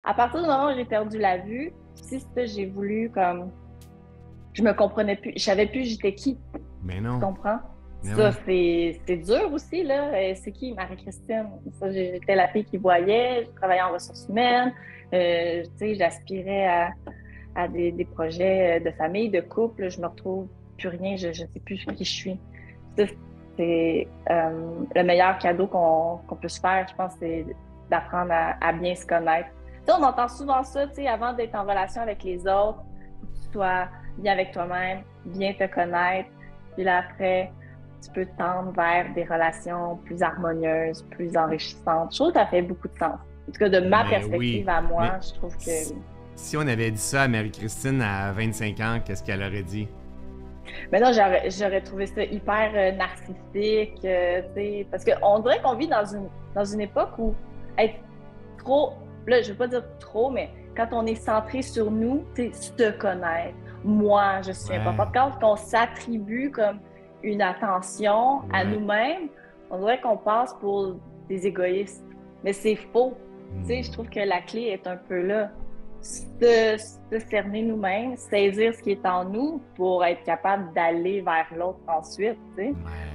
à partir du moment où j'ai perdu la vue, si ça, j'ai voulu comme, je me comprenais plus, je savais plus j'étais qui, Mais tu non. comprends? Mais Ça, oui. c'est dur aussi, là. C'est qui, Marie-Christine? Ça, j'étais la fille qui voyait, je travaillais en ressources humaines, tu sais, j'aspirais à des projets de famille, de couple, je me retrouve plus rien, je ne sais plus qui je suis. Ça, c'est le meilleur cadeau qu'on peut se faire, je pense, c'est d'apprendre à bien se connaître. Tu sais, on entend souvent ça, tu sais, avant d'être en relation avec les autres, faut que tu sois bien avec toi-même, bien te connaître, puis là, après, tu peux tendre vers des relations plus harmonieuses, plus enrichissantes. Je trouve que ça fait beaucoup de sens. En tout cas, de ma Mais oui. perspective à Mais moi, je trouve que si, oui. si on avait dit ça à Marie-Christine à 25 ans, qu'est-ce qu'elle aurait dit? Mais non, j'aurais trouvé ça hyper narcissique, tu sais, parce qu'on dirait qu'on vit dans une époque où être trop, là, je veux pas dire trop, mais quand on est centré sur nous, tu sais, se connaître, moi, je suis Ouais. importante, quand on s'attribue comme une attention à Ouais. nous-mêmes, on dirait qu'on passe pour des égoïstes. Mais c'est faux. Tu sais, je Hmm. trouve que la clé est un peu là se cerner nous-mêmes, saisir ce qui est en nous pour être capable d'aller vers l'autre ensuite, tu sais.